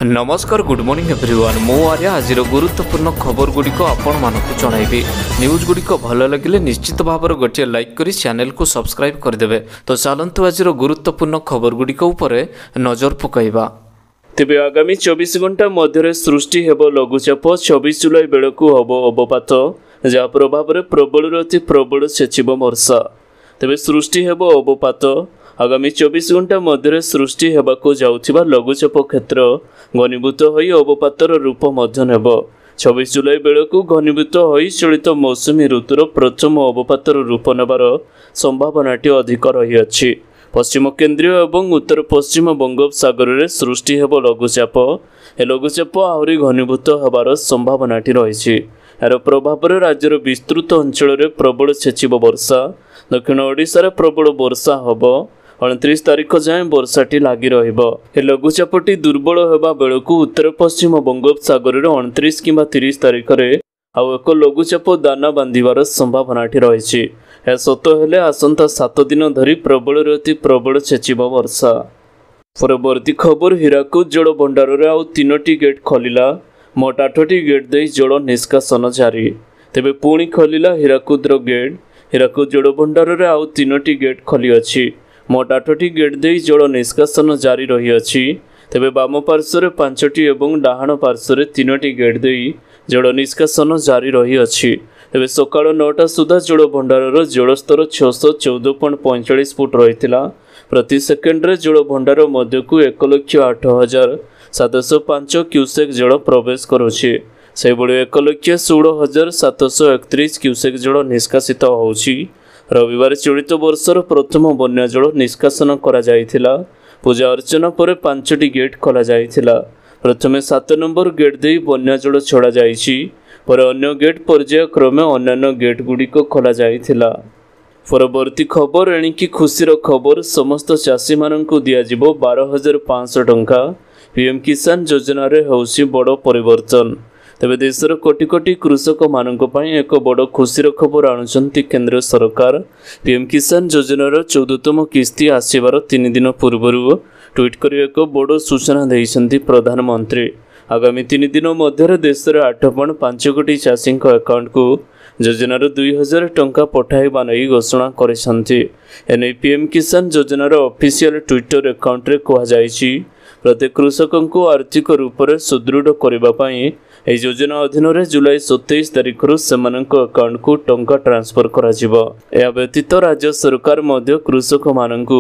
नमस्कार good morning everyone मो आर्या आज गुरुत्वपूर्ण खबर गुड़िक आपण मानक जनइबी न्यूज गुड़िक भल लगे निश्चित भाव गोटे लाइक करी चैनल को सब्सक्राइब करदे। तो चलतु आज गुरुत्वपूर्ण खबर गुड़िक नजर पकाइबा। तेबे आगामी 24 घंटा मध्य सृष्टि हेब लघुचाप 26 जुलाई बेलू हम अवपात जहाँ प्रभाव में प्रबल अति प्रबल सेचिब वर्षा। तेबे सृष्टि हेब अवपात आगामी 24 घंटा मध्य सृष्टि हेबाकु जाउथिबा लघुचाप क्षेत्र घनीभूत होई अवपातर रूप मध्य नेब। 26 जुलाई बेलू घनीभूत होई चलित मौसुमी ऋतुर प्रथम अवपातर रूप नेबार संभावनाटी अधिक रही अछि। पश्चिम केन्द्रीय एवं उत्तर पश्चिम बंगोपसागर में सृष्टि हेब लघुचाप। ए लघुचाप आहरी घनीभूत होबार संभावनाटी रही। यार प्रभाव में राज्यर विस्तृत अंचल में प्रबल सेचिब वर्षा। दक्षिण ओडिशा प्रबल वर्षा होब। 29 तारीख जाए वर्षाटी लगी रही। लघुचापटी दुर्बल होगा बेलू उत्तर पश्चिम बंगोपसागर में 29 कि 30 तारीख में आउ एक लघुचाप दाना बांधार संभावनाटी रही। यह सत हेले आसंता 7 दिन धरी प्रबल अति प्रबल सेचिब वर्षा। परवर्ती खबर हीराकुद जल भंडार में आउ 3टी गेट खोलिला। मोट 8टी गेट दे जल निष्कासन जारी। तेबे पुणी खोलिला हीराकुद्र गेट। हीराकुद जल भंडार में आउ 3टी गेट खोली अछि। मोट 8टी गेट दे जल निष्कासन जारी रही अछि। तेबे बाम पार्श्वर 5टी एवं डाहाण पार्श्वर 3टी गेट दे जल निष्कासन जारी रही अछि। तेबे सकाळ 9टा सुधा जल भंडार जलस्तर 614.45 फुट रही। प्रति सेकेंड रे जल भंडार मध्यकु 1,08,705 क्यूसेक जल प्रवेश करुछि। से बळे 1,16,731 क्यूसेक जल निष्कासित होउछि। रविवार चलित वर्षर प्रथम बन्या जल निष्कासन करा जायथिला। पूजा अर्चना पर 5टी गेट खोला जायथिला। प्रथमे 7 नंबर गेट दे बन्या जल छड़ा जायछि। पर अन्य गेट पर्याय क्रमे अन्य गेट गुड़िक खोला जायथिला। परवर्ती खबर एणिकी खुशीर खबर समस्त चाषी माननकु दियाजिबो 12,500 टंका। पीएम किसान योजना रे होउछि बड़ परिवर्तन। तेबे देशर कोटी कोटी कृषक माननक पई एक बड़ खुशीर खबर आणुचंती केंद्र सरकार। पीएम किसान योजनार 14तम किस्ती आसीबार 3 दिन पूर्वरु ट्वीट करी एक बड़ सूचना देइछंती प्रधानमंत्री। आगामी 3 दिन मध्य देशर 8.5 कोटी चाषी अकाउंट को योजनार 2,000 टंका पठाइबा नहीं घोषणा करिसंती। एने पीएम किसान योजनार ऑफिशियल ट्विटर अकाउंट रे कहा जायछि प्रत्येक कृषकों को आर्थिक रूप से सुदृढ़ करबा पई ए योजना अधीन रे जुलाई 27 तारीख रु सेमानक अकाउंट को टंका ट्रांसफर करा जिवो। या व्यतीत राज्य सरकार मध्य कृषक माननकु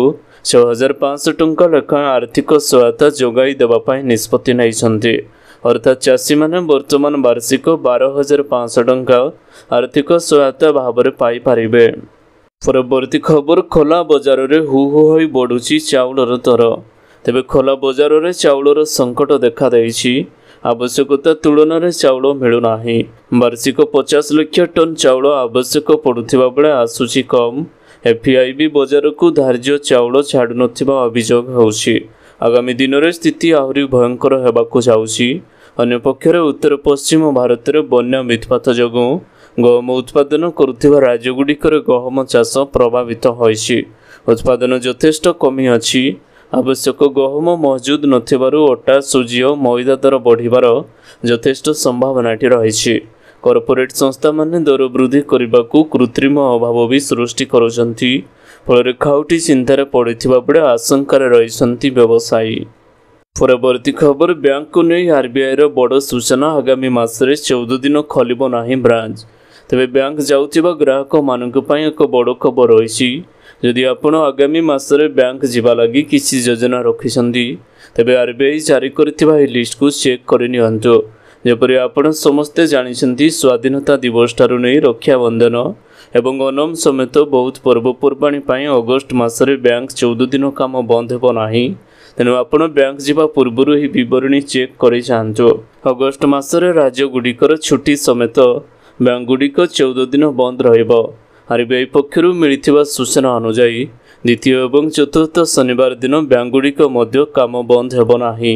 6,500 टंका लेखा आर्थिक सहायता जोगाई देबा पई निष्पत्ति नैछंती। अर्थात चाषी माने वर्तमान वार्षिक 12,500 टंका आर्थिक सहायता भाव में पाई पारिबे। परवर्ती खबर खोला बजार रे हु हु होई बढ़ुची चाउलर दर। तेबे खोला बजार रे चाउलर संकट देखा देइछि। आवश्यकता तुलन में चाउल मिलुनाही। वार्षिक 50 लाख टन चाउल आवश्यक पड़ुथिबा बेले आसुछि कम। एफआईबी बजार को धार्य चाउल छाड़ु नथिबा अभियोग होउछि। आगामी दिन में स्थिति आहरी भयंकर हेबाकु जाउछि। अन्य पक्षरे उत्तर पश्चिम भारत में बन्या वित्पात जोगु गहम उत्पादन करुथिबा राज्यगुड़िकर गहम चाष प्रभावित होइछि। उत्पादन यथेष्ट कमी अछि। आवश्यक गहम मौजूद नथिबारु अटा सुजी और मैदा दर बढ़िबार यथेष्ट संभावनाटी रही। कॉर्पोरेट संस्था माने दर वृद्धि करने कृत्रिम अभाव भी सृष्टि करुछंती। फल खाउटी चिंतार पड़िथिबा बेले आशंकार रहिसंती व्यवसायी। परवर्ती खबर बैंक को नहीं आरबीआई रो बड़ सूचना। आगामी मासरे 14 दिन खोलिबो नाही ब्रांच। तेबे बैंक जाउथिबा ग्राहक मानक पई एक बड़ खबर रही। यदि आपण आगामी मासरे बैंक जीवा लगी किसी योजना रखिसंती तेबे आरबीआई जारी करथिबा ए लिस्ट को चेक करि नियंतु। जेपरि आपण समस्ते जानिसंती स्वाधीनता दिवस ठारू नै रक्षा बंधन एवं ओणम समेत बहुत पर्वपर्वाणी पई अगस्त मासरे बैंक 14 दिन काम बंद हेबो नाही। तेणु आपण बैंक जीवा पूर्वरु ही विवरणी चेक करि जांतु। अगस्त मासरे राज्य गुड़िकर छुट्टी समेत बैंक गुड़िक 14 दिन बंद रहिबो। आरबीआई पक्षर मिलिथिबा सूचना अनुसार द्वितीय एवं चतुर्थ शनिवार दिन बैंक गुड़िक मध्य काम बंद हेबो नाही।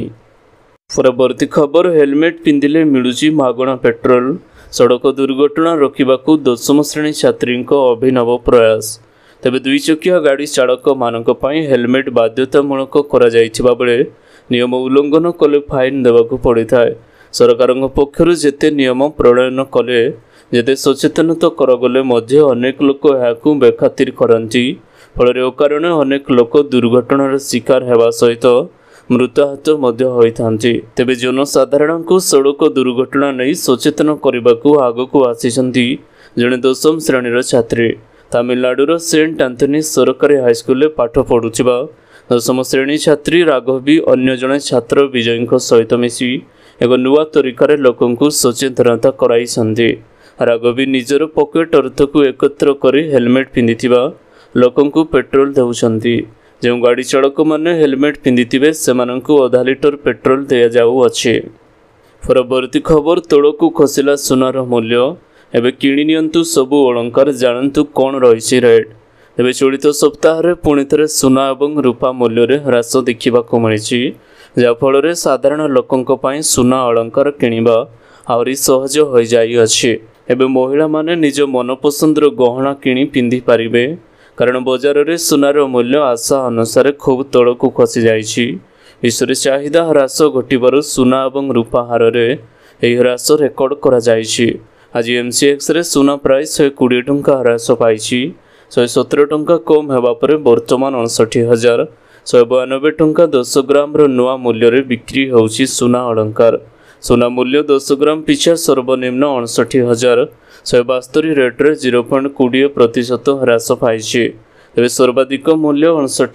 परवर्ती खबर हेलमेट पिंधिले मिलुची मागणा पेट्रोल। सड़क दुर्घटना रोकवाकू 10म श्रेणी छात्री अभिनव प्रयास। तेबे 2 चकिया गाड़ी चालक मानक पई हेलमेट बाध्यतामूलक करा जायथिबा बेले नियम उल्लंघन कले फाइन देवाक पड़ता है। सरकार पक्षर जेते नियम प्रणयन कले जेते सचेतनता करगले अनेक लोक यहाँ बेखातिर करती फल अकारण अनेक लोक दुर्घटनार शिकार होगा सहित मृताहत होती। तेबे जनसाधारण को सड़क दुर्घटना नहीं सचेतन करने को आगक आसी जड़े 10म श्रेणीर छात्री तमिलनाडुर सेंट आंथनी सरकारी हाईस्कल पाठ पढ़ुवा 10म श्रेणी छात्री राघवी अन्य जड़े छात्र विजय सहित मिसी एक नुआ तरीकार लोक सचेतनता कराई। राघवी निजर पकेट अर्थ को एकत्र कर हेलमेट पिंधि लोक पेट्रोल देउछंती। जो गाड़ी चालक मैंने हेलमेट पिंधि से अधा लिटर पेट्रोल दि जाऊँगी। परवर्ती खबर तोड़क खसला सुनार मूल्य एवं किणिनियंतु सबू अलंकार जानतु कौन रही रेट। तेज चलित सप्ताह पुणी थे सुना और रूपा मूल्य ह्रास देखा मिली जहाँफल साधारण लोकों सुना अलंकार किणवा आहरी सहज हो जाइए। एवं महिला माने निज मनपसंदर गहना किणी पिंधि पारिबे कारण बजार में सुनार मूल्य आशा अनुसार खूब तलक खसी जाइछि। विश्व चाहिदा ह्रास घटवर सुना और रूपा हार में ह्रास रेकर्ड करा जाइछि। आज एमसीएक्स रे सुना प्राय 120 टंका ह्रास पाई 117 टंका कम होगा पर बर्तमान 59,192 टंका 10 ग्राम नुआ मूल्य रे बिक्री होउछि सुना अलंकार। सुना मूल्य 10 ग्राम पिछा सर्वनिम्न 59,172 रेट्रे 0.20% ह्रास पाई। तेज सर्वाधिक मूल्य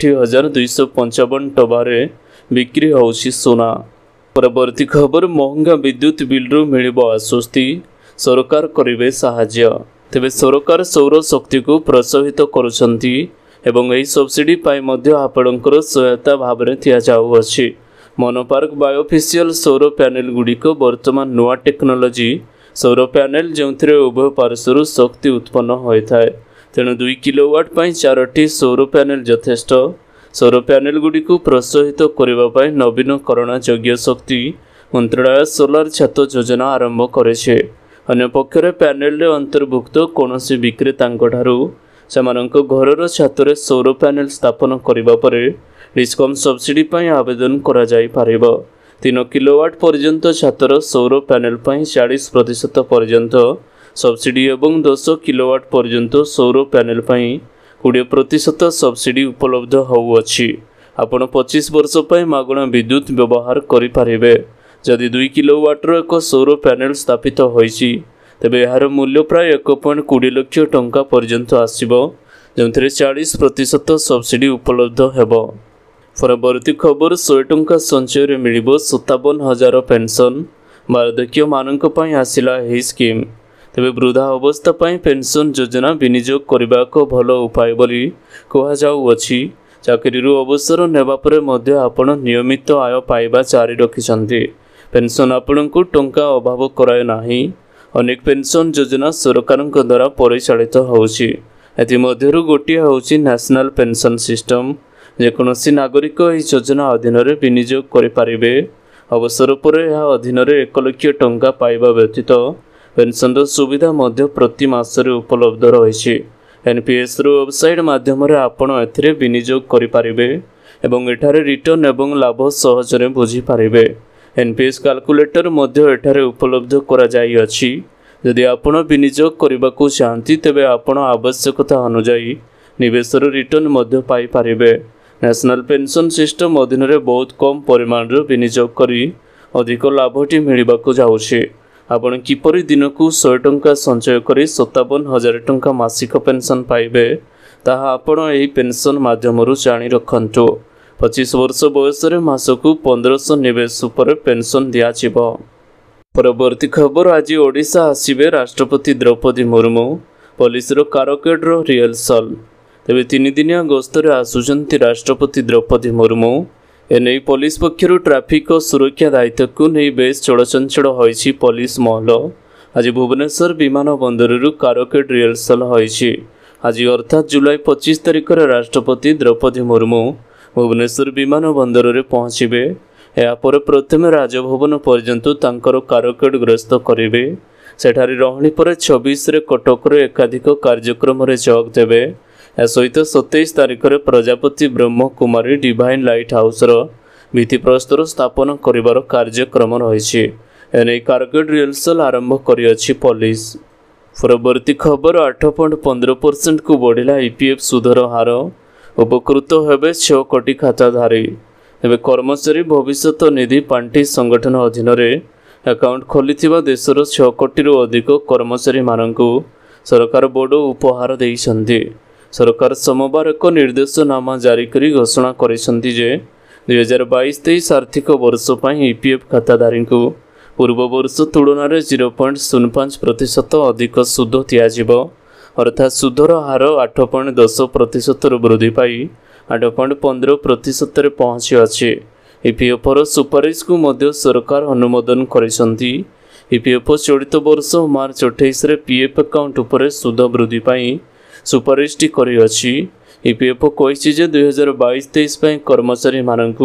59,255 टबारे बिक्री होउछि सुना। परवर्ती खबर महंगा विद्युत बिलरू मिलिबो आश्वस्ति सरकार करिवे साहाय्य। तेबे सरकार सौर शक्ति को प्रोत्साहित करुछंती एवं एही सब्सिडी पाई मध्य आपणकर सहायता भाव में दिया जाउअछि। मनोपार्क बायोफिशियल सौर पैनेल गुड़िक वर्तमान नुआ टेक्नोलोजी सौर पैनेल जो उभय पार्श्वर शक्ति उत्पन्न होता है। तेणु 2 किलोवाट 4टी सौर पैनेल यथेष्ट। सौर पैनेल गुड़िक प्रोत्साहित करने नवीनकरण योग्य शक्ति मंत्रालय सोलार छात योजना आरंभ करे। अन्य पक्षरे पैनेल अंतर्भुक्त कौन विक्रेता घर छातर सौर पैनेल स्थापन करने पर डिस्कम सब्सिडी पाई आवेदन करा जाई पारिबो। 3 किलोवाट पर्यंत छातर सौर पैनेल पाई 40% पर्यंत सब्सिडी एवं 10 किलोवाट पर्यंत सौर पैनेल पाई 20% सब्सिडी उपलब्ध होउअछि। आपण 25 वर्ष पाई मागणा विद्युत व्यवहार करि पारिबे। जदि 2 किलोवाटर एक सौर पैनेल स्थापित होइछि तेबे यार मूल्य प्राय 1.20 लाख टंका पर्यंत आसिबो जो 40% सब्सिडी उपलब्ध हेबो। परवर्ती खबर 100 टंका संचय रे मिलिबो 57,000 पेंशन। बार्धक्य मानक पई आसिला एही स्कीम। तेबे वृद्धा अवस्था पई पेंशन योजना विनियोग करबा को भल उपाय बोली कहा जाउअछि। चाकरीरू अवसर नेबा परे मध्य आपण नियमित आय पाइबा जारी रखिछन्ति। पेंशन आपणको टंका अभाव कराय नाही। अनेक पेंशन योजना सरकार द्वारा परिचालित होउछि। एथि मध्यरु गोटिया होउछि नेशनल पेंशन सिस्टम। जेकोसी नागरिक यह योजना अधीन विनियोग करें। अवसर पर यह अधीन 1 लाख टंका पाइबा व्यतीत पेंशन सुविधा मध्य प्रति मासरे उपलब्ध रही। एनपीएस वेबसाइट माध्यम आपण एथिरे विनियोग करें एवं एठारे रिटर्न एवं लाभ सहजरे बुझी पारिबे। एनपीएस कैलकुलेटर मध्य एठारे उपलब्ध करा जाई अछि। यदि आपण विनियोग करबा को चाहती तेबे आपण आवश्यकता अनुसार निवेशर रिटर्न मध्य पाई पारिबे। नेशनल पेंशन सिस्टम अधीन बहुत कम परिमाण विनियोग करी अधिक लाभटी मिलवाक जाउछे। आपण किपरि दिन को 100 टंका संचय करी 57,000 टंका मासिक पेंशन पाइबे ताहा आपण एही पेंशन माध्यम जानी रखंतु। 25 वर्ष बयस मासकू 1500 निवेश पर पेंशन दियाजिबो। परवर्ती खबर आज ओडिशा आसिबे राष्ट्रपति Droupadi Murmu. Police carcade rehearsal. तेबे 3 दिनिया गस्तर आसुचंती राष्ट्रपति द्रौपदी मुर्मू। एने पुलिस पक्षर ट्राफिक और सुरक्षा दायित्व को नहीं बेस चलचंचल होइछि पुलिस महल। आज भुवनेश्वर विमान बंदर कारकेड रिहर्सल होइछि। आज अर्थात जुलाई 25 तारिख राष्ट्रपति द्रौपदी मुर्मू भुवनेश्वर विमान बंदर में पहुँचे। यापर प्रथम राजभवन पर्यंत तांकर कारकेड ग्रस्त करेंगे। सेठारी रहणी पर 26 कटक एकाधिक कार्यक्रम जोग देवे। सहित 27 तारिख Prajapati Brahma Kumari divine light house ଭିତ୍ତିପ୍ରସ୍ତର ସ୍ଥାପନ କରିବାର କାର୍ଯ୍ୟକ୍ରମ ରହିଛି। ଏନେଇ କାରଗିଲ ରିହର୍ସାଲ ଆରମ୍ଭ କରିଅଛି ପୋଲିସ। ପରବର୍ତ୍ତୀ ଖବର 8.15%କୁ ବଢ଼ିଲା ଇପିଏଫ୍ ସୁଧର ହାର, ଉପକୃତ ହେବେ 6 କୋଟି ଖାତାଧାରୀ। ଏବେ କର୍ମଚାରୀ ଭବିଷ୍ୟତ ନିଧି ପାଣ୍ଠି ସଂଗଠନ ଅଧୀନରେ ଆକାଉଣ୍ଟ ଖୋଲିଥିବା ଦେଶର 6 କୋଟିରୁ ଅଧିକ କର୍ମଚାରୀମାନଙ୍କୁ ସରକାର ବଡ଼ ଉପହାର ଦେଇଛନ୍ତି। ସରକାର ସୋମବାର ଏକ ନିର୍ଦ୍ଦେଶନାମା ଜାରି କରି ଘୋଷଣା କରିଛନ୍ତି ଯେ 2022-23 ଆର୍ଥିକ ବର୍ଷ ପାଇଁ ଇପିଏଫ୍ ଖାତାଧାରୀଙ୍କୁ ପୂର୍ବ ବର୍ଷ ତୁଳନାରେ 0.05% ଅଧିକ ସୁଧ ଦିଆଯିବ। ଅର୍ଥାତ୍ ସୁଧର ହାର 8.10%ରୁ ବୃଦ୍ଧି ପାଇ 8.15%ରେ ପହଞ୍ଚିଅଛି। ଇପିଏଫ୍ର ସୁପାରିଶକୁ ମଧ୍ୟ ସରକାର ଅନୁମୋଦନ କରିଛନ୍ତି। ଇପିଏଫ୍ ଚଳିତ ବର୍ଷ ମାର୍ଚ୍ଚ 28ରେ ପିଏଫ୍ ଆକାଉଣ୍ଟ ଉପରେ ସୁଧ ବୃଦ୍ଧି ପାଇଁ ସୁପାରିଶଟି କରିଅଛି। ଇପିଏଫ୍ କହିଛି ଯେ 2022-23 ପାଇଁ କର୍ମଚାରୀମାନଙ୍କୁ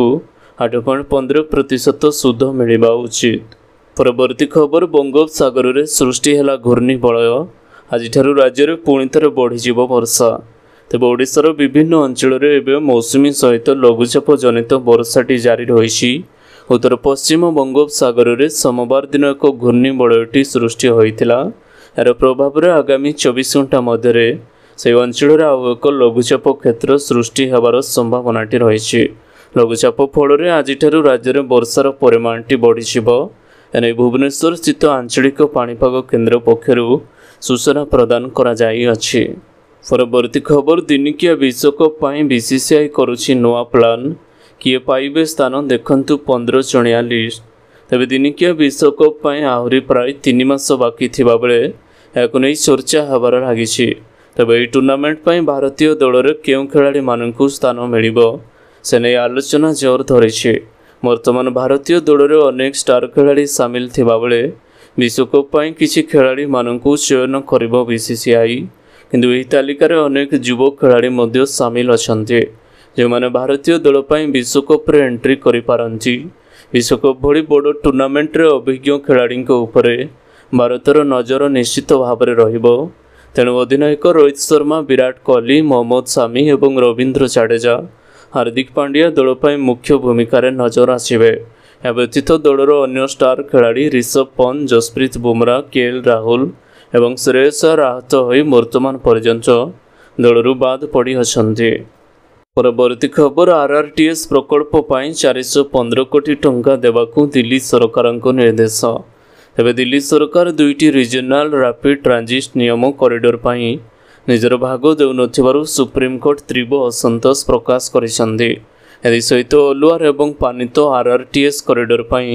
8.15% ସୁଧ ମିଳିବା ଉଚିତ। ପରବର୍ତ୍ତୀ ଖବର ବଙ୍ଗୋପସାଗରରେ ସୃଷ୍ଟି ହେଲା ଘୂର୍ଣ୍ଣିବଳୟ। ଆଜିଠାରୁ ରାଜ୍ୟରେ ପୁଣି ଥରେ ବଢ଼ିଯିବ ବର୍ଷା। ତେବେ ଓଡ଼ିଶାର ବିଭିନ୍ନ ଅଞ୍ଚଳରେ ଏବେ ମୌସୁମୀ ସହିତ ଲଘୁଚାପ ଜନିତ ବର୍ଷାଟି ଜାରି ରହିଛି। ଉତ୍ତର ପଶ୍ଚିମ ବଙ୍ଗୋପସାଗରରେ ସୋମବାର ଦିନ ଏକ ଘୂର୍ଣ୍ଣିବଳୟଟି ସୃଷ୍ଟି ହୋଇଥିଲା। ଏହାର ପ୍ରଭାବରେ ଆଗାମୀ 24 ଘଣ୍ଟା ମଧ୍ୟରେ ସେହି ଅଞ୍ଚଳରେ ଆଉ ଏକ ଲଘୁଚାପ କ୍ଷେତ୍ର ସୃଷ୍ଟି ହେବାର ସମ୍ଭାବନାଟି ରହିଛି। ଲଘୁଚାପ ଫଳରେ ଆଜିଠାରୁ ରାଜ୍ୟରେ ବର୍ଷାର ପରିମାଣଟି ବଢ଼ିଯିବ। ଏନେଇ ଭୁବନେଶ୍ୱର ସ୍ଥିତ ଆଞ୍ଚଳିକ ପାଣିପାଗ କେନ୍ଦ୍ର ପକ୍ଷରୁ ସୂଚନା ପ୍ରଦାନ କରାଯାଇଅଛି। ପରବର୍ତ୍ତୀ ଖବର ଦିନିକିଆ ବିଶ୍ୱକପ୍ ପାଇଁ ବିସିସିଆଇ କରୁଛି ନୂଆ ପ୍ଲାନ୍। କିଏ ପାଇବେ ସ୍ଥାନ ଦେଖନ୍ତୁ 15 ଜଣିଆ ଲିଷ୍ଟ। ତେବେ ଦିନିକିଆ ବିଶ୍ୱକପ୍ ପାଇଁ ଆହୁରି ପ୍ରାୟ 3 ମାସ ବାକି ଥିବାବେଳେ ଏହାକୁ ନେଇ ଚର୍ଚ୍ଚା ହେବାର ଲାଗିଛି। ତେବେ ଏହି ଟୁର୍ଣ୍ଣାମେଣ୍ଟ ପାଇଁ ଭାରତୀୟ ଦଳରେ କେଉଁ ଖେଳାଳିମାନଙ୍କୁ ସ୍ଥାନ ମିଳିବ ସେ ନେଇ ଆଲୋଚନା ଜୋର ଧରିଛି। ବର୍ତ୍ତମାନ ଭାରତୀୟ ଦଳରେ ଅନେକ ଷ୍ଟାର ଖେଳାଳି ସାମିଲ ଥିବାବେଳେ ବିଶ୍ୱକପ୍ ପାଇଁ କିଛି ଖେଳାଳିମାନଙ୍କୁ ଚୟନ କରିବ ବିସିସିଆଇ। କିନ୍ତୁ ଏହି ତାଲିକାରେ ଅନେକ ଯୁବ ଖେଳାଳି ମଧ୍ୟ ସାମିଲ ଅଛନ୍ତି ଯେଉଁମାନେ ଭାରତୀୟ ଦଳ ପାଇଁ ବିଶ୍ୱକପ୍ରେ ଏଣ୍ଟ୍ରି କରିପାରନ୍ତି। ବିଶ୍ୱକପ୍ ଭଳି ବଡ଼ ଟୁର୍ଣ୍ଣାମେଣ୍ଟରେ ଅଭିଜ୍ଞ ଖେଳାଳିଙ୍କ ଉପରେ ଭାରତର ନଜର ନିଶ୍ଚିତ ଭାବରେ ରହିବ। ତେଣୁ ଅଧିନାୟକ ରୋହିତ ଶର୍ମା, ବିରାଟ କୋହଲି, ମହମ୍ମଦ ସାମି ଏବଂ ରବୀନ୍ଦ୍ର ଜାଡେଜା, ହାର୍ଦ୍ଦିକ ପାଣ୍ଡିଆ ଦଳ ପାଇଁ ମୁଖ୍ୟ ଭୂମିକାରେ ନଜର ଆସିବେ। ଏହା ବ୍ୟତୀତ ଦଳର ଅନ୍ୟ ଷ୍ଟାର ଖେଳାଳି ରିଷଭ ପନ୍ତ, ଯଶପ୍ରୀତ ବୁମରା, କେଏଲ୍ ରାହୁଲ ଏବଂ ଶ୍ରେୟସ ଆୟର ଆହତ ହୋଇ ବର୍ତ୍ତମାନ ପର୍ଯ୍ୟନ୍ତ ଦଳରୁ ବାଦ ପଡ଼ିଅଛନ୍ତି। ପରବର୍ତ୍ତୀ ଖବର ଆର୍ଆର୍ଟିଏସ୍ ପ୍ରକଳ୍ପ ପାଇଁ 415 କୋଟି ଟଙ୍କା ଦେବାକୁ ଦିଲ୍ଲୀ ସରକାରଙ୍କ ନିର୍ଦ୍ଦେଶ। ତେବେ ଦିଲ୍ଲୀ ସରକାର 2ଟି ରିଜିଓନାଲ ରାପିଡ୍ ଟ୍ରାଞ୍ଜିଟ୍ ନିୟମ କରିଡର ପାଇଁ ନିଜର ଭାଗ ଦେଉନଥିବାରୁ ସୁପ୍ରିମକୋର୍ଟ ତୀବ୍ର ଅସନ୍ତୋଷ ପ୍ରକାଶ କରିଛନ୍ତି। ଏଥିସହିତ ଅଲୱାର ଏବଂ ପାନିତ ଆର୍ଆର୍ଟିଏସ୍ କରିଡର ପାଇଁ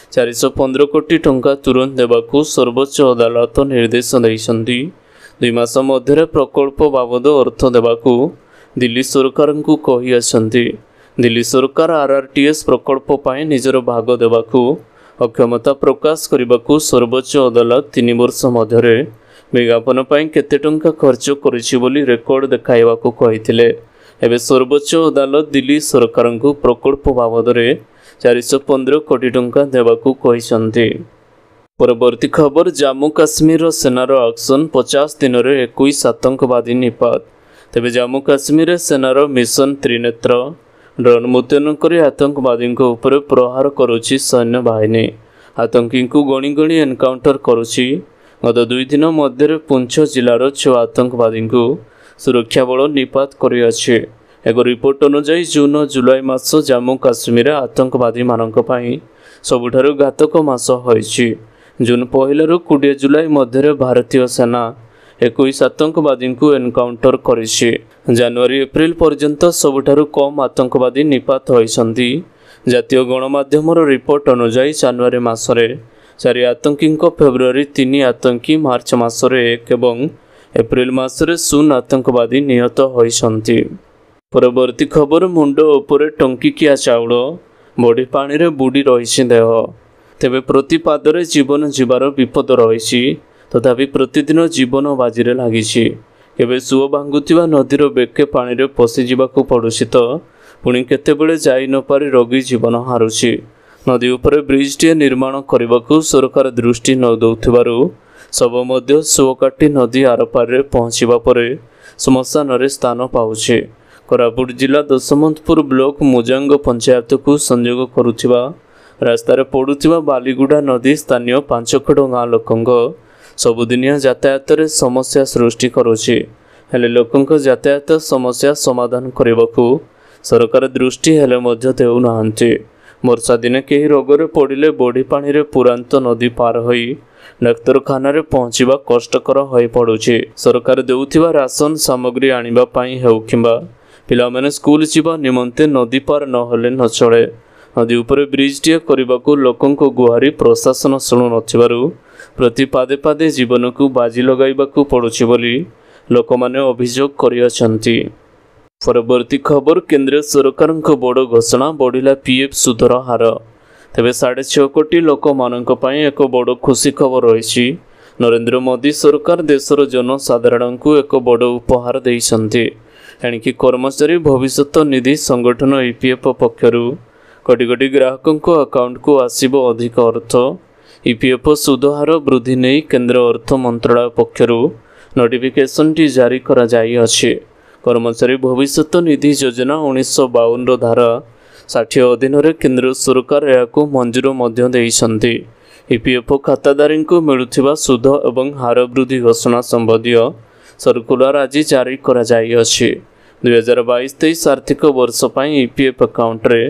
415 କୋଟି ଟଙ୍କା ତୁରନ୍ତ ଦେବାକୁ ସର୍ବୋଚ୍ଚ ଅଦାଲତ ନିର୍ଦ୍ଦେଶ ଦେଇଛନ୍ତି। 2 ମାସ ମଧ୍ୟରେ ପ୍ରକଳ୍ପ ବାବଦ ଅର୍ଥ ଦେବାକୁ ଦିଲ୍ଲୀ ସରକାରଙ୍କୁ କହିଅଛନ୍ତି। ଦିଲ୍ଲୀ ସରକାର ଆର୍ଆର୍ଟିଏସ୍ ପ୍ରକଳ୍ପ ପାଇଁ ନିଜର ଭାଗ ଦେବାକୁ ଅକ୍ଷମତା ପ୍ରକାଶ କରିବାକୁ ସର୍ବୋଚ୍ଚ ଅଦାଲତ 3 ବର୍ଷ ମଧ୍ୟରେ ବିଜ୍ଞାପନ ପାଇଁ କେତେ ଟଙ୍କା ଖର୍ଚ୍ଚ କରିଛି ବୋଲି ରେକର୍ଡ ଦେଖାଇବାକୁ କହିଥିଲେ। ଏବେ ସର୍ବୋଚ୍ଚ ଅଦାଲତ ଦିଲ୍ଲୀ ସରକାରଙ୍କୁ ପ୍ରକଳ୍ପ ବାବଦରେ 415 କୋଟି ଟଙ୍କା ଦେବାକୁ କହିଛନ୍ତି। ପରବର୍ତ୍ତୀ ଖବର ଜାମ୍ମୁ କାଶ୍ମୀରର ସେନାର ଆକ୍ସନ, 50 ଦିନରେ 21 ଆତଙ୍କବାଦୀ ନିପାତ। ତେବେ ଜାମ୍ମୁ କାଶ୍ମୀରରେ ସେନାର ମିଶନ ତ୍ରିନେତ୍ର ଡ୍ରୋନ୍ ମୁତୟନ କରି ଆତଙ୍କବାଦୀଙ୍କ ଉପରେ ପ୍ରହାର କରୁଛି ସୈନ୍ୟବାହିନୀ। ଆତଙ୍କୀଙ୍କୁ ଗଣି ଗଣି ଏନକାଉଣ୍ଟର କରୁଛି। ଗତ 2 ଦିନ ମଧ୍ୟରେ ପୁଞ୍ଚ ଜିଲ୍ଲାର 6 ଆତଙ୍କବାଦୀଙ୍କୁ ସୁରକ୍ଷା ବଳ ନିପାତ କରିଅଛି। ଏକ ରିପୋର୍ଟ ଅନୁଯାୟୀ ଜୁନ୍ ଓ ଜୁଲାଇ ମାସ ଜାମ୍ମୁ କାଶ୍ମୀରରେ ଆତଙ୍କବାଦୀମାନଙ୍କ ପାଇଁ ସବୁଠାରୁ ଘାତକ ମାସ ହୋଇଛି। ଜୁନ୍ 1ରୁ 20 ଜୁଲାଇ ମଧ୍ୟରେ ଭାରତୀୟ ସେନା 21 ଆତଙ୍କବାଦୀଙ୍କୁ ଏନକାଉଣ୍ଟର କରିଛି। ଜାନୁଆରୀ ଏପ୍ରିଲ ପର୍ଯ୍ୟନ୍ତ ସବୁଠାରୁ କମ୍ ଆତଙ୍କବାଦୀ ନିପାତ ହୋଇଛନ୍ତି। ଜାତୀୟ ଗଣମାଧ୍ୟମର ରିପୋର୍ଟ ଅନୁଯାୟୀ ଜାନୁଆରୀ ମାସରେ 4 ଆତଙ୍କୀଙ୍କ, ଫେବୃଆରୀ 3 ଆତଙ୍କୀ, ମାର୍ଚ୍ଚ ମାସରେ 1 ଏବଂ ଏପ୍ରିଲ ମାସରେ 0 ଆତଙ୍କବାଦୀ ନିହତ ହୋଇଛନ୍ତି। ପରବର୍ତ୍ତୀ ଖବର ମୁଣ୍ଡ ଉପରେ ଟଙ୍କିକିଆ ଚାଉଳ, ବଢ଼ି ପାଣିରେ ବୁଡ଼ି ରହିଛି ଦେହ। ତେବେ ପ୍ରତି ପାଦରେ ଜୀବନ ଯିବାର ବିପଦ ରହିଛି। ତଥାପି ପ୍ରତିଦିନ ଜୀବନ ବାଜିରେ ଲାଗିଛି। କେବେ ସୁଅ ଭାଙ୍ଗୁଥିବା ନଦୀର ବେକେ ପାଣିରେ ପଶିଯିବାକୁ ପଡ଼ୁଛି ତ ପୁଣି କେତେବେଳେ ଯାଇ ନପାରି ରୋଗୀ ଜୀବନ ହାରୁଛି। ନଦୀ ଉପରେ ବ୍ରିଜଟିଏ ନିର୍ମାଣ କରିବାକୁ ସରକାର ଦୃଷ୍ଟି ନ ଦେଉଥିବାରୁ ଶବ ମଧ୍ୟ ସୁଅ କାଟି ନଦୀ ଆରପାରିରେ ପହଞ୍ଚିବା ପରେ ଶ୍ମଶାନରେ ସ୍ଥାନ ପାଉଛି। कोरापुट जिला दशमंतपुर ब्लॉक मुजांग पंचायत को संयोग करुथिबा रास्तार पड़ुथिबा बालीगुड़ा नदी स्थानीय 5 खड़ गाँ लोकंक सबुदिनिया यातायात रे समस्या सृष्टि करुछि। हेले लोकंक यातायात समस्या समाधान करने सरकार दृष्टि हेले मध्य देउनाहांती। वर्षा दिने कहीं रोगरे पड़िले बोढ़ी पानी रे पुरांत नदी पार होई डाक्तरखाना रे पहुँचवा कष्टकर हो पड़ुछि। सरकार देउथिबा राशन सामग्री आनिबा पई हेउ किंबा पिलामाने स्कूल जीवा निमंते नदी पार नहले न चले। नदी उपरे ब्रिज टीए करबाकू लोकंक गुहारी प्रशासन शुणु नथिबारु प्रति पादे पादे जीवन को बाजी लगाइबाकू पड़ुछि बोली लोकमाने अभियोग करियछंती। परवर्ती खबर केंद्र सरकार बड़ घोषणा बढ़िला पीएफ सुधर हार। तेबे 6.5 कोटी लोक मानक पई एक बड़ खुशी खबर रही। नरेंद्र मोदी सरकार देशर जनसाधारण को एक बड़ उपहार देइछंती। एणिकी कर्मचारी भविष्य निधि संगठन ईपीएफ पक्षरु कोटी कोटी ग्राहकों अकाउंट को आसिबो अधिक अर्थ। ईपीएफ सुधहार वृद्धि नहीं केंद्र अर्थ मंत्रालय पक्षरु नोटिफिकेशन टी जारी करा जाई अछि। कर्मचारी भविष्य निधि योजना 1952 धारा 60 अधीन रे केंद्र सरकार याकू मंजूर मध्य देइछंती। ईपीएफ खातादारी को मिलुथिबा सुध एवं हार वृद्धि घोषणा संबंधी सर्कुलर आज जारी करा जाई अछि। 2022-23 आर्थिक वर्ष पई ईपीएफ अकाउंट रे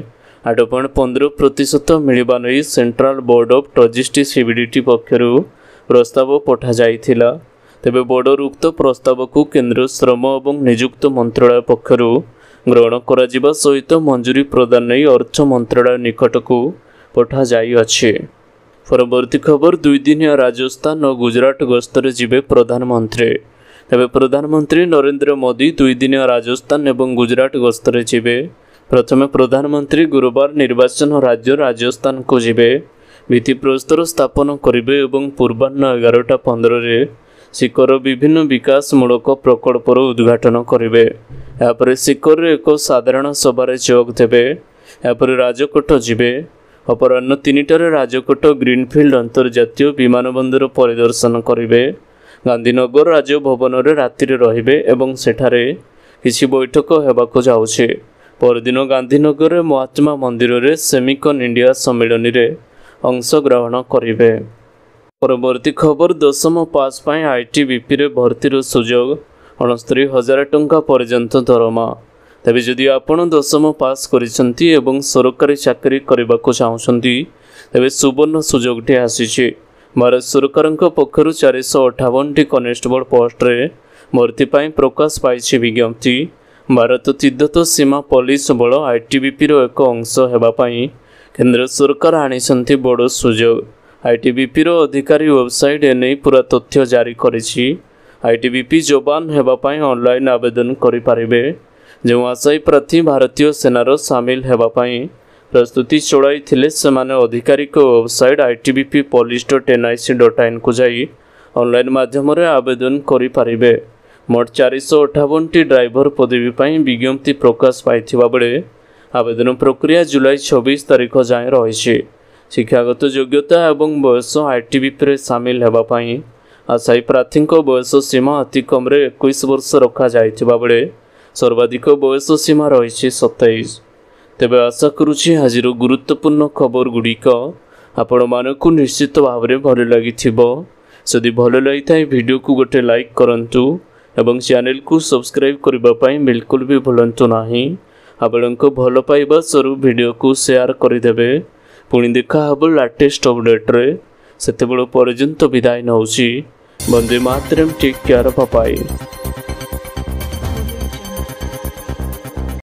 8.15% मिलवा नहीं central board of trustee CBDT पक्षरु प्रस्ताव पठा जाइथिला। तेबे बोर्डर उक्त प्रस्ताव को केंद्र श्रम एवं नियुक्त मंत्रालय पक्षरु ग्रहण करा जिबा सहित मंजूरी प्रदान नहीं अर्थ मंत्रालय निकट को पठा जाई अछि। परवर्ती खबर 2 दिनिया राजस्थान और गुजरात गस्तरे जिबे प्रधानमंत्री। तेबे प्रधानमंत्री नरेंद्र मोदी 2 दिनिया राजस्थान एवं गुजरात गस्तरे जिबे। प्रथमे प्रधानमंत्री गुरुवार निर्वाचन राज्य राजस्थान को जिबे भित्तिप्रस्तर स्थापन करिबे एवं पूर्वाह्न 11:15 सिकर विभिन्न विकासमूलक प्रकल्पर उद्घाटन करिबे। यापर सिकर एक साधारण सभारे जोग देबे। यापर राजकोट जिबे। अपराह्न 3टारे राजकोट ग्रीनफील्ड अंतर्जातीय विमानबंदर परिदर्शन करिबे। गांधीनगर राजभवन रे रात्रि रहिबे एवं सेठारे किछि बैठक हेबाको जाउछे। परदिन गांधीनगर रे महात्मा मंदिर रे सेमिकन इंडिया सम्मेलन रे अंशग्रहण करिबे। परवर्ती खबर 10th पास पाई आईटीबीपी रे भर्तीर सुजोग 69,000 टंका पर्यंत दरमा। तेबे जदि आपण 10th पास करिसंती एवं सरकारी चाकरी करबाको चाहुसंती तेबे सुवर्ण सुजोगटी आसीछि। भारत सरकारक पक्षरु 458 टी कनेस्टेबल पोस्ट रे भर्ती पाई प्रकाश पाइछि विज्ञप्ति। भारत तिब्बत सीमा पुलिस बल आईटीबीपी रो एक अंश हेबा पाई केंद्र सरकार आनिसंती बड़ सुजोग। आईटीबीपी रो अधिकारी वेबसाइट एने पूरा तथ्य जारी करिछि। आईटीबीपी जवान हेबा पाई ऑनलाइन आवेदन करि पारिबे। जो आशायी प्रार्थी भारतीय सेनार सामिल हेबा पाई प्रस्तुति चढ़ाई थिले सेमाने अधिकारी को वेबसाइट itbppolice.nic.in को जाई ऑनलाइन माध्यम रे आवेदन करि पारिबे। मोट 458 टी ड्राइवर पदवी पाई विज्ञप्ति प्रकाश पाइथिबा बेले आवेदन प्रक्रिया जुलाई 26 तारिख जाए रही। शिक्षागत योग्यता एवं बयस आईटीबीपी रे सामिल हेबा पाई आशायी प्रार्थी बयस सीमा अति कम 21 वर्ष रखा जाइथिबा बेले सर्वाधिक बयस सीमा रही 27। तेबे आशा करुछि आजिर गुरुत्वपूर्ण खबर गुड़िक आपण मानकु निश्चित भाव में भल लगी। जदि भल लगी था वीडियो को गोटे लाइक करंतु एवं चैनल को सब्सक्राइब करबा पई बिल्कुल भी भूलंतु नाही। आपनको भल पाइबा स्वरूप वीडियो को शेयर करदेवे। पुणी देखा हब लेटेस्ट अपडेट रे। सेतेबेଳ पर्यंत विदाय नौछि। Vande Mataram. Take care. Bye bye.